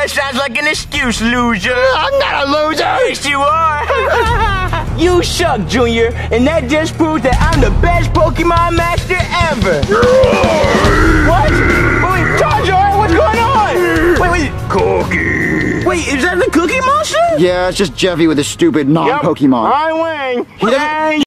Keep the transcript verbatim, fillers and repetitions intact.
That sounds like an excuse, loser. I'm not a loser. Yes, you are. You suck, Junior, and that just proves that I'm the best Pokemon master ever. What? Wait, Charizard, what's going on? Wait, wait. Cookie. Wait, is that the Cookie Monster? Yeah, it's just Jeffy with his stupid non-Pokemon. I win. He doesn't- Yay.